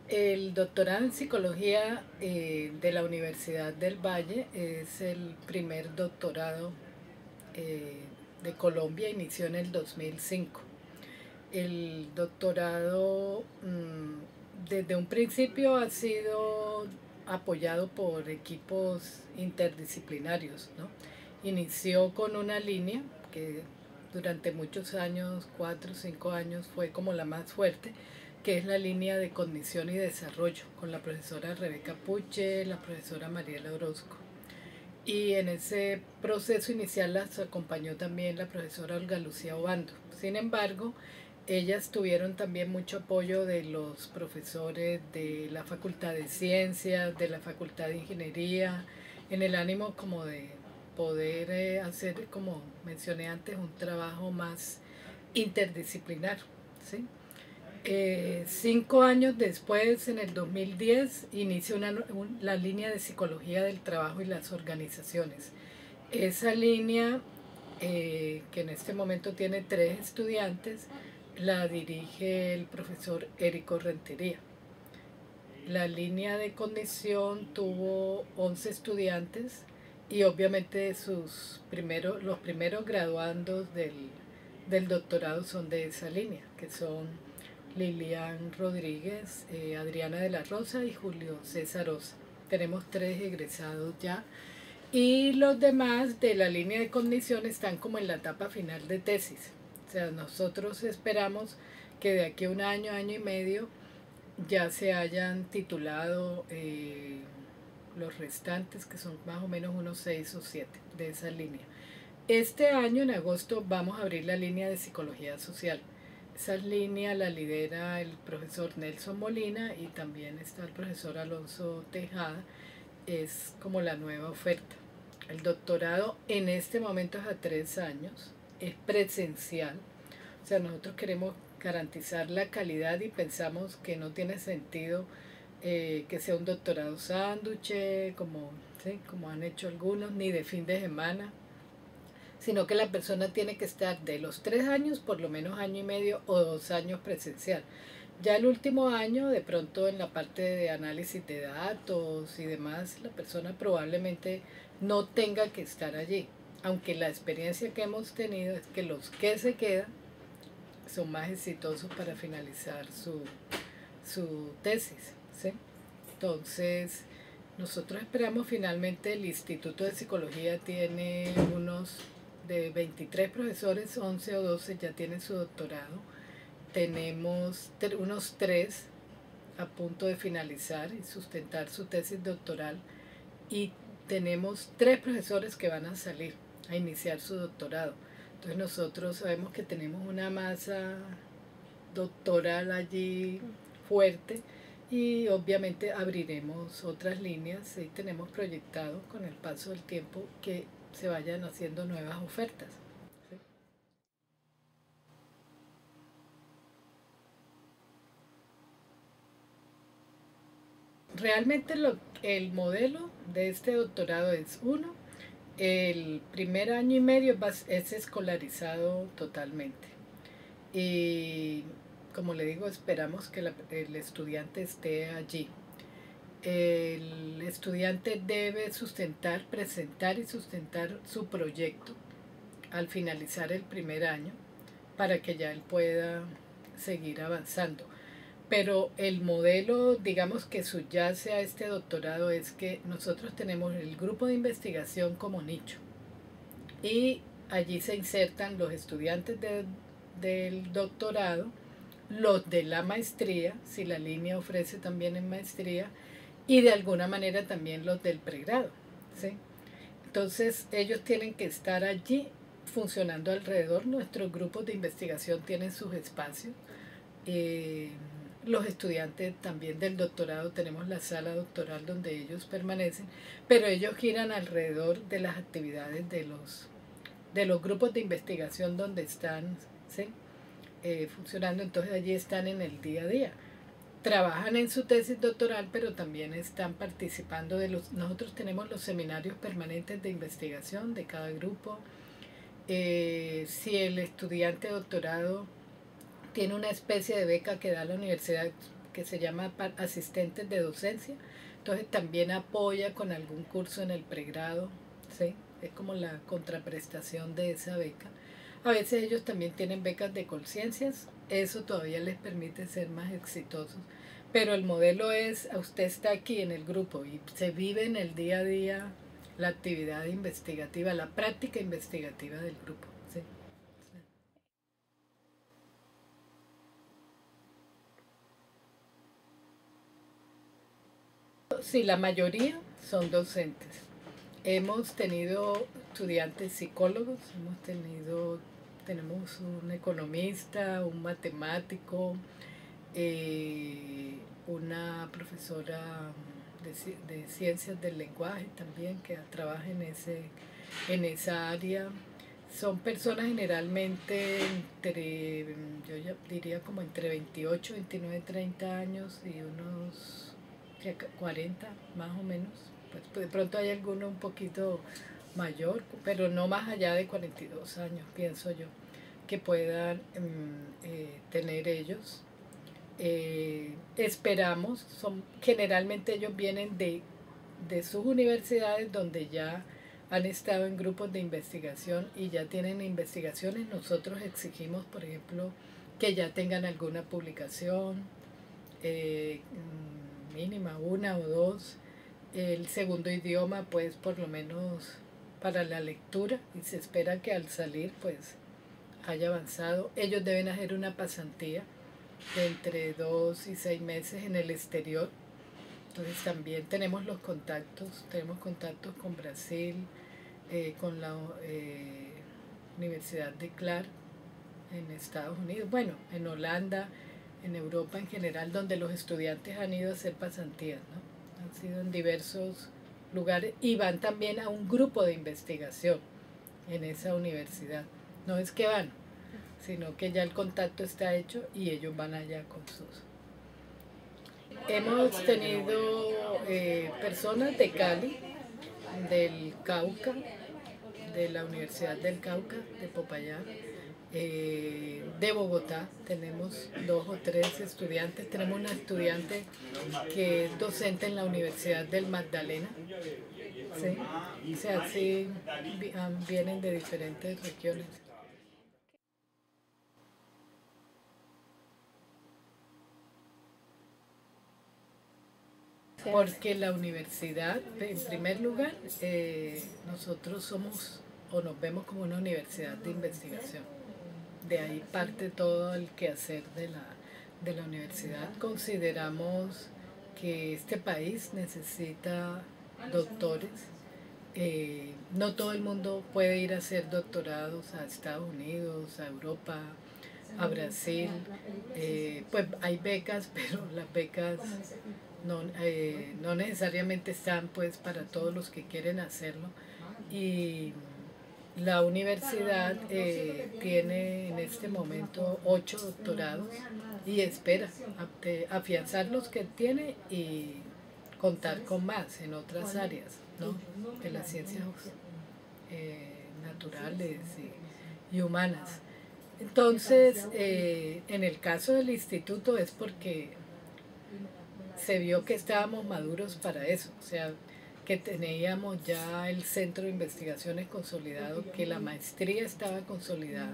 El doctorado en psicología de la Universidad del Valle es el primer doctorado eh, de Colombia, inició en el 2005. El doctorado desde un principio ha sido apoyado por equipos interdisciplinarios, ¿no? Inició con una línea que durante muchos años, 4 o 5 años, fue como la más fuerte, que es la línea de cognición y desarrollo, con la profesora Rebeca Puche, la profesora Mariela Orozco. Y en ese proceso inicial las acompañó también la profesora Olga Lucía Obando. Sin embargo, ellas tuvieron también mucho apoyo de los profesores de la Facultad de Ciencias, de la Facultad de Ingeniería, en el ánimo como de poder hacer, como mencioné antes, un trabajo más interdisciplinar, ¿sí? 5 años después, en el 2010, inició la línea de psicología del trabajo y las organizaciones. Esa línea, que en este momento tiene 3 estudiantes, la dirige el profesor Érico Rentería. La línea de cognición tuvo 11 estudiantes y obviamente los primeros graduandos del doctorado son de esa línea, que son Lilian Rodríguez, Adriana de la Rosa y Julio César Osa. Tenemos 3 egresados ya. Y los demás de la línea de cognición están como en la etapa final de tesis. O sea, nosotros esperamos que de aquí a un año, año y medio, ya se hayan titulado los restantes, que son más o menos unos 6 o 7 de esa línea. Este año, en agosto, vamos a abrir la línea de psicología social. Esa línea la lidera el profesor Nelson Molina y también está el profesor Alonso Tejada. Es como la nueva oferta. El doctorado en este momento es a 3 años, es presencial. O sea, nosotros queremos garantizar la calidad y pensamos que no tiene sentido que sea un doctorado sándwich, como, ¿sí? Como han hecho algunos, ni de fin de semana, sino que la persona tiene que estar de los 3 años, por lo menos año y medio o 2 años presencial. Ya el último año, de pronto en la parte de análisis de datos y demás, la persona probablemente no tenga que estar allí. Aunque la experiencia que hemos tenido es que los que se quedan son más exitosos para finalizar su tesis, ¿sí? Entonces, nosotros esperamos finalmente, el Instituto de Psicología tiene unos de 23 profesores, 11 o 12 ya tienen su doctorado. Tenemos unos 3 a punto de finalizar y sustentar su tesis doctoral. Y tenemos 3 profesores que van a salir a iniciar su doctorado. Entonces nosotros sabemos que tenemos una masa doctoral allí fuerte y obviamente abriremos otras líneas y tenemos proyectado con el paso del tiempo que se vayan haciendo nuevas ofertas. ¿Sí? Realmente el modelo de este doctorado es uno. El primer año y medio es escolarizado totalmente. Y como le digo, esperamos que el estudiante esté allí. El estudiante debe presentar y sustentar su proyecto al finalizar el primer año para que ya él pueda seguir avanzando. Pero el modelo, digamos, que subyace a este doctorado es que nosotros tenemos el grupo de investigación como nicho y allí se insertan los estudiantes del doctorado, los de la maestría, si la línea ofrece también en maestría, y de alguna manera también los del pregrado, ¿sí? Entonces ellos tienen que estar allí funcionando alrededor. Nuestros grupos de investigación tienen sus espacios. Eh, los estudiantes también del doctorado tenemos la sala doctoral donde ellos permanecen, pero ellos giran alrededor de las actividades de los grupos de investigación donde están, ¿sí? Funcionando. Entonces allí están en el día a día. Trabajan en su tesis doctoral, pero también están participando nosotros tenemos los seminarios permanentes de investigación de cada grupo. Si el estudiante de doctorado tiene una especie de beca que da la universidad, que se llama asistentes de docencia. Entonces también apoya con algún curso en el pregrado, ¿sí? Es como la contraprestación de esa beca. A veces ellos también tienen becas de conciencias, eso todavía les permite ser más exitosos. Pero el modelo es, usted está aquí en el grupo y se vive en el día a día la actividad investigativa, la práctica investigativa del grupo. ¿Sí? Sí, la mayoría son docentes. Hemos tenido estudiantes psicólogos, tenemos un economista, un matemático, una profesora de ciencias del lenguaje también que trabaja en esa área. Son personas generalmente yo ya diría como entre 28, 29, 30 años y unos 40 más o menos. Pues de pronto hay alguno un poquito mayor, pero no más allá de 42 años, pienso yo, que puedan tener ellos. Esperamos, generalmente ellos vienen de sus universidades donde ya han estado en grupos de investigación y ya tienen investigaciones. Nosotros exigimos, por ejemplo, que ya tengan alguna publicación, mínima una o dos. El segundo idioma, pues por lo menos para la lectura, y se espera que al salir, pues haya avanzado. Ellos deben hacer una pasantía de entre 2 y 6 meses en el exterior. Entonces también tenemos contactos con Brasil, con la Universidad de Clark en Estados Unidos, bueno, en Holanda, en Europa en general, donde los estudiantes han ido a hacer pasantías, ¿no? Han sido en diversos lugares y van también a un grupo de investigación en esa universidad. No es que van, sino que ya el contacto está hecho y ellos van allá con sus... Hemos tenido personas de Cali, del Cauca, de la Universidad del Cauca, de Popayán, de Bogotá. Tenemos 2 o 3 estudiantes. Tenemos una estudiante que es docente en la Universidad del Magdalena. ¿Sí? O sea, sí, vienen de diferentes regiones. Porque la universidad, en primer lugar, nosotros somos o nos vemos como una universidad de investigación. De ahí parte todo el quehacer de la universidad. Consideramos que este país necesita doctores. No todo el mundo puede ir a hacer doctorados a Estados Unidos, a Europa, a Brasil. Pues hay becas, pero las becas no necesariamente están pues para todos los que quieren hacerlo. Y la universidad tiene en este momento 8 doctorados y espera afianzar los que tiene y contar con más en otras áreas, ¿no? De las ciencias naturales y humanas. Entonces, en el caso del instituto es porque se vio que estábamos maduros para eso, o sea, que teníamos ya el centro de investigaciones consolidado, que la maestría estaba consolidada,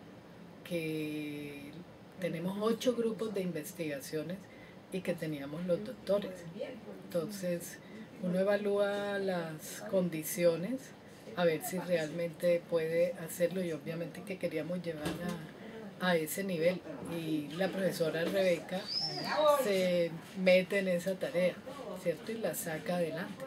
que tenemos 8 grupos de investigaciones y que teníamos los doctores. Entonces, uno evalúa las condiciones a ver si realmente puede hacerlo y obviamente que queríamos llevar a ese nivel. Y la profesora Rebeca se mete en esa tarea, ¿cierto? Y la saca adelante.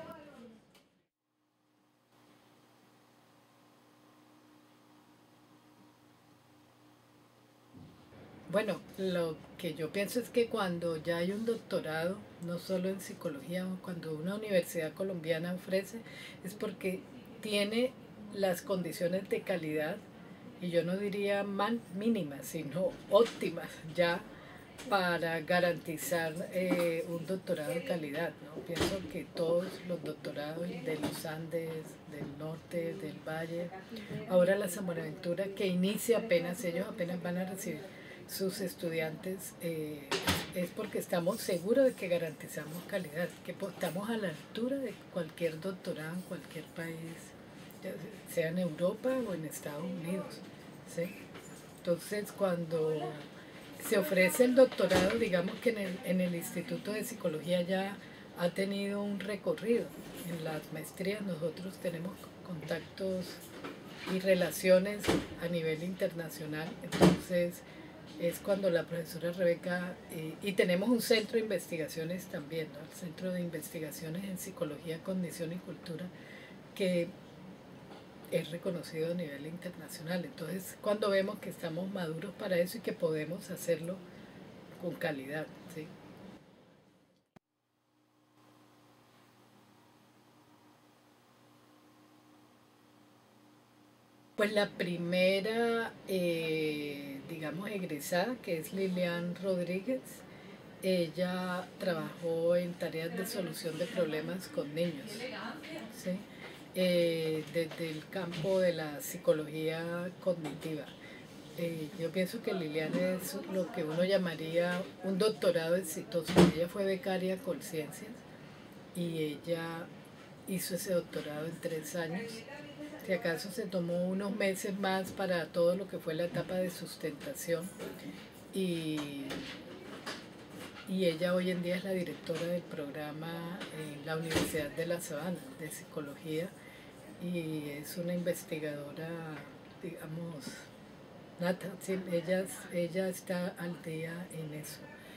Bueno, lo que yo pienso es que cuando ya hay un doctorado, no solo en psicología, o cuando una universidad colombiana ofrece, es porque tiene las condiciones de calidad, y yo no diría mínimas, sino óptimas ya para garantizar un doctorado de calidad, ¿no? Pienso que todos los doctorados de los Andes, del norte, del Valle, ahora la San Buenaventura, que inicia apenas, ellos apenas van a recibir sus estudiantes, es porque estamos seguros de que garantizamos calidad, que estamos a la altura de cualquier doctorado en cualquier país, ya sea en Europa o en Estados Unidos, ¿sí? Entonces, cuando se ofrece el doctorado, digamos que en el Instituto de Psicología ya ha tenido un recorrido. En las maestrías nosotros tenemos contactos y relaciones a nivel internacional, entonces es cuando la profesora Rebeca, y tenemos un centro de investigaciones también, ¿no? El Centro de Investigaciones en Psicología, Cognición y Cultura, que es reconocido a nivel internacional. Entonces, cuando vemos que estamos maduros para eso y que podemos hacerlo con calidad, ¿sí? Pues la primera, digamos, egresada, que es Lilian Rodríguez, ella trabajó en tareas de solución de problemas con niños, ¿sí? Desde el campo de la psicología cognitiva. Yo pienso que Liliana es lo que uno llamaría un doctorado exitoso. Ella fue becaria Colciencias y ella hizo ese doctorado en 3 años. Si acaso se tomó unos meses más para todo lo que fue la etapa de sustentación y, y ella hoy en día es la directora del programa en la Universidad de La Sabana de Psicología y es una investigadora, digamos, nata, sí, ella está al día en eso.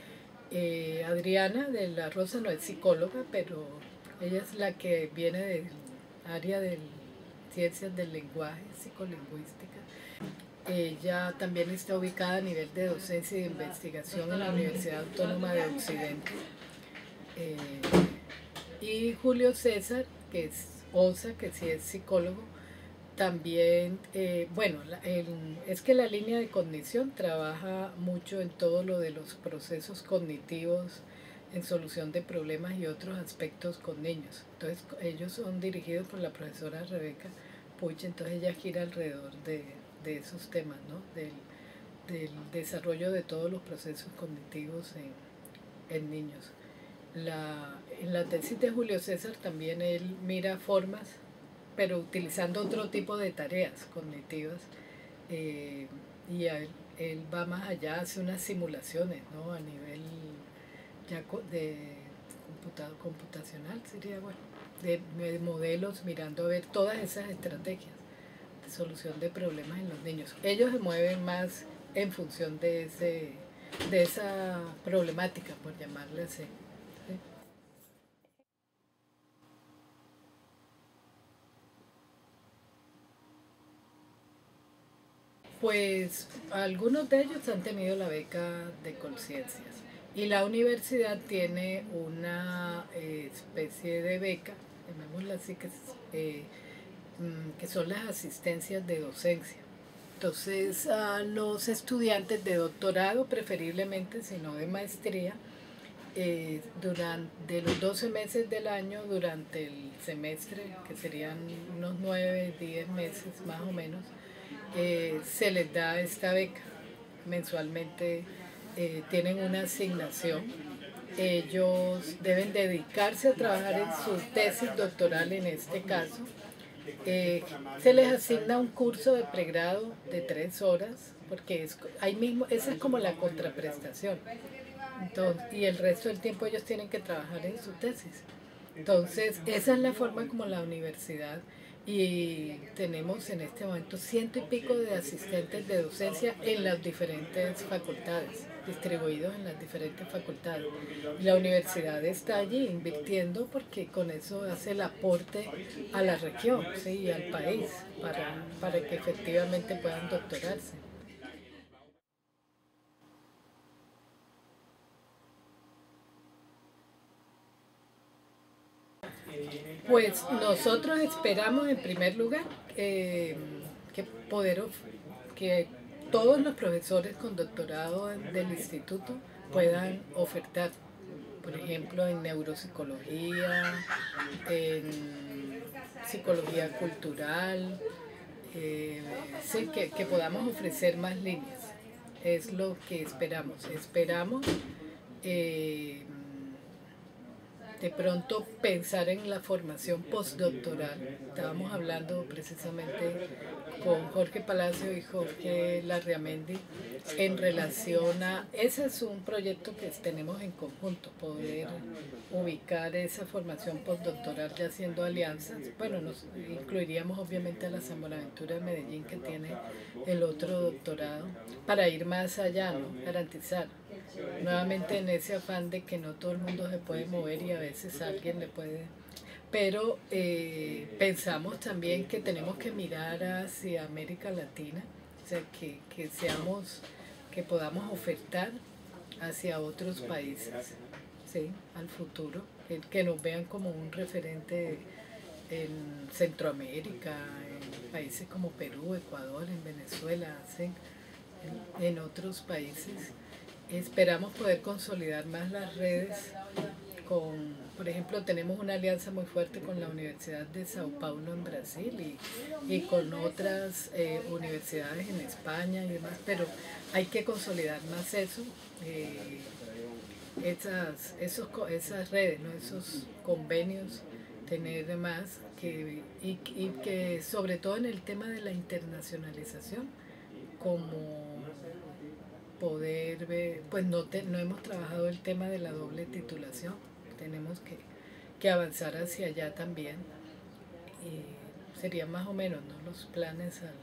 Adriana de la Rosa no es psicóloga, pero ella es la que viene del área de ciencias del lenguaje, psicolingüística. Ella también está ubicada a nivel de docencia y de investigación en la Universidad Autónoma de Occidente. Eh, y Julio César, que es OSA, que sí es psicólogo, también, bueno, es que la línea de cognición trabaja mucho en todo lo de los procesos cognitivos, en solución de problemas y otros aspectos con niños. Entonces, ellos son dirigidos por la profesora Rebeca Puig, entonces ella gira alrededor de esos temas, ¿no? Del desarrollo de todos los procesos cognitivos en niños. En la tesis de Julio César también él mira formas, pero utilizando otro tipo de tareas cognitivas, eh, y él va más allá, hace unas simulaciones, ¿no? A nivel ya de computacional, sería bueno, de modelos, mirando a ver todas esas estrategias de solución de problemas en los niños. Ellos se mueven más en función de esa problemática, por llamarle así. ¿Sí? Pues algunos de ellos han tenido la beca de Conciencias y la universidad tiene una especie de beca, llamémosla así, que son las asistencias de docencia. Entonces, a los estudiantes de doctorado, preferiblemente, si no de maestría, durante los 12 meses del año, durante el semestre, que serían unos 9 10 meses más o menos, se les da esta beca. Mensualmente tienen una asignación. Ellos deben dedicarse a trabajar en su tesis doctoral en este caso. Se les asigna un curso de pregrado de 3 horas, porque ahí mismo, esa es como la contraprestación. Entonces, y el resto del tiempo ellos tienen que trabajar en su tesis. Entonces, esa es la forma como la universidad, y tenemos en este momento ciento y pico de asistentes de docencia en las diferentes facultades, distribuidos en las diferentes facultades. Y la universidad está allí invirtiendo porque con eso hace el aporte a la región, ¿sí? Y al país para que efectivamente puedan doctorarse. Pues nosotros esperamos en primer lugar que que todos los profesores con doctorado del instituto puedan ofertar, por ejemplo, en neuropsicología, en psicología cultural, sí, que podamos ofrecer más líneas. es lo que esperamos. Esperamos de pronto pensar en la formación postdoctoral. Estábamos hablando precisamente con Jorge Palacio y Jorge Larriamendi en relación a, ese es un proyecto que tenemos en conjunto, poder ubicar esa formación postdoctoral ya haciendo alianzas. Bueno, nos incluiríamos obviamente a la San Buenaventura de Medellín, que tiene el otro doctorado, para ir más allá, ¿no? Garantizar. Nuevamente en ese afán de que no todo el mundo se puede mover y a veces alguien le puede... Pero pensamos también que tenemos que mirar hacia América Latina, o sea, que seamos, que podamos ofertar hacia otros países, ¿sí? Al futuro, que nos vean como un referente en Centroamérica, en países como Perú, Ecuador, en Venezuela, ¿sí? En otros países. Esperamos poder consolidar más las redes con, por ejemplo, tenemos una alianza muy fuerte con la Universidad de Sao Paulo en Brasil y con otras universidades en España y demás, pero hay que consolidar más eso, esas redes, ¿no? Esos convenios, tener más, y que sobre todo en el tema de la internacionalización, como poder ver, pues no hemos trabajado el tema de la doble titulación, tenemos que avanzar hacia allá también, y sería más o menos, ¿no? Los planes al...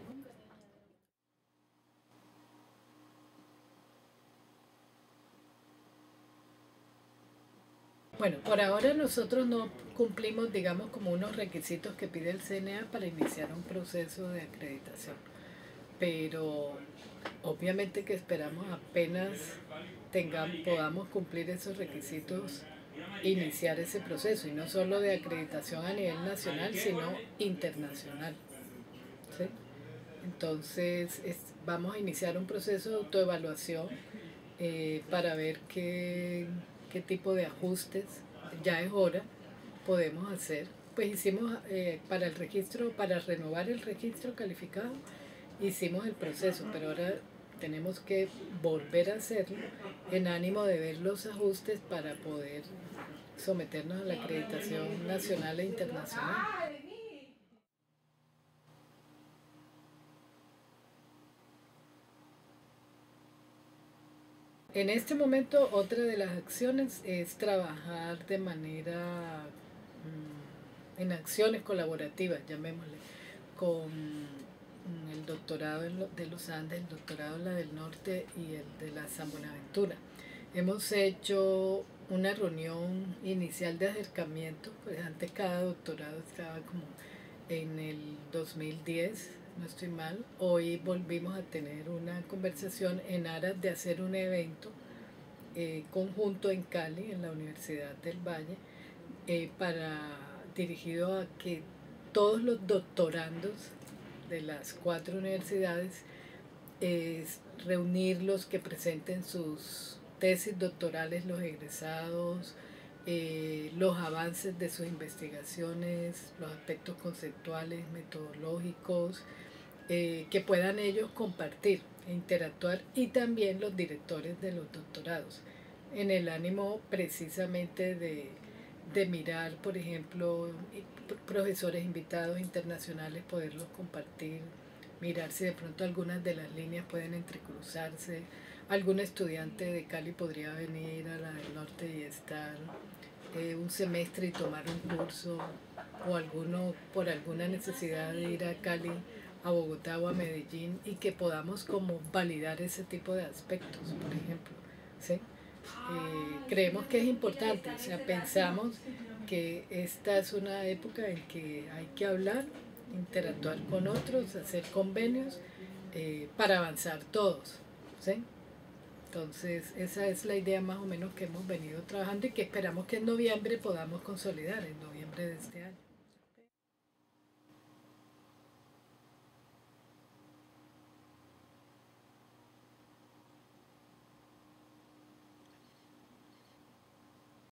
Bueno, por ahora nosotros no cumplimos, digamos, como unos requisitos que pide el CNA para iniciar un proceso de acreditación, pero obviamente que esperamos apenas podamos cumplir esos requisitos, iniciar ese proceso, y no solo de acreditación a nivel nacional, sino internacional, ¿sí? Entonces vamos a iniciar un proceso de autoevaluación para ver qué tipo de ajustes, ya es hora, podemos hacer. Pues hicimos para el registro, para renovar el registro calificado, hicimos el proceso, pero ahora tenemos que volver a hacerlo en ánimo de ver los ajustes para poder someternos a la acreditación nacional e internacional. En este momento, otra de las acciones es trabajar de manera, en acciones colaborativas, llamémosle, con el doctorado de los Andes, el doctorado en la del Norte y el de la San Buenaventura. Hemos hecho una reunión inicial de acercamiento, pues antes cada doctorado estaba como en el 2010, no estoy mal. Hoy volvimos a tener una conversación en aras de hacer un evento conjunto en Cali, en la Universidad del Valle, dirigido a que todos los doctorandos de las 4 universidades, reunirlos, que presenten sus tesis doctorales, los egresados, los avances de sus investigaciones, los aspectos conceptuales, metodológicos, que puedan ellos compartir e interactuar, y también los directores de los doctorados, en el ánimo precisamente de mirar, por ejemplo, profesores invitados internacionales, poderlos compartir, mirar si de pronto algunas de las líneas pueden entrecruzarse. Algún estudiante de Cali podría venir a la del Norte y estar un semestre y tomar un curso, o alguno por alguna necesidad de ir a Cali, a Bogotá o a Medellín, y que podamos como validar ese tipo de aspectos, por ejemplo, ¿sí? Creemos que es importante, o sea, pensamos que esta es una época en que hay que hablar, interactuar con otros, hacer convenios para avanzar todos, ¿sí? Entonces, esa es la idea más o menos que hemos venido trabajando y que esperamos que en noviembre podamos consolidar, en noviembre de este año.